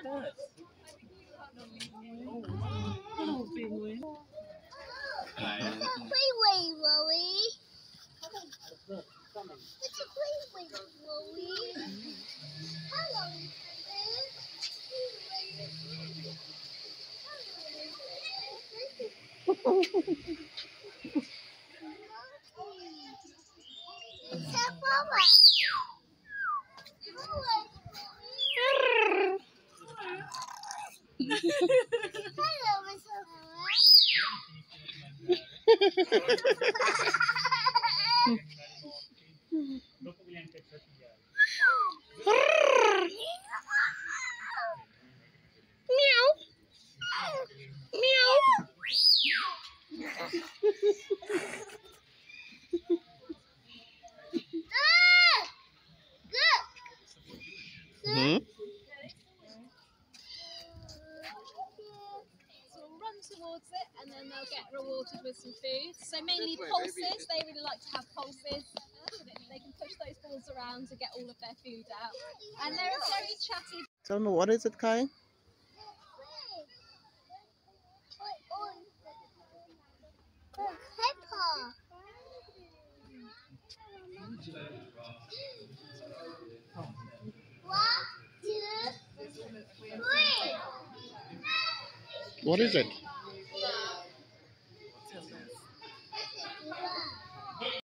Towards it, and then they'll get rewarded with some food. So mainly pulses, they really like to have pulses, so that they can push those balls around to get all of their food out. And they're very chatty. Tell me, what is it, Kai? What is it?